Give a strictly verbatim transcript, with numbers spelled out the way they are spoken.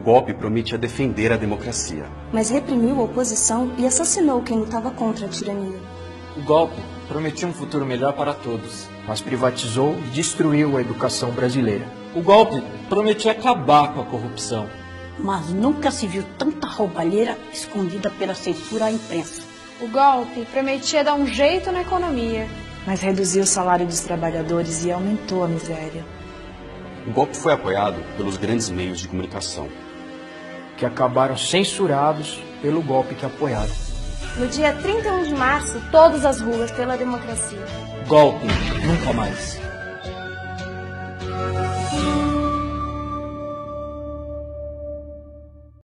golpe prometia defender a democracia. Mas reprimiu a oposição e assassinou quem lutava contra a tirania. O golpe prometia um futuro melhor para todos, mas privatizou e destruiu a educação brasileira. O golpe prometia acabar com a corrupção, mas nunca se viu tanta roubalheira escondida pela censura à imprensa. O golpe prometia dar um jeito na economia, mas reduziu o salário dos trabalhadores e aumentou a miséria. O golpe foi apoiado pelos grandes meios de comunicação, que acabaram censurados pelo golpe que apoiaram. No dia trinta e um de março, todas as ruas pela democracia. Golpe, nunca mais.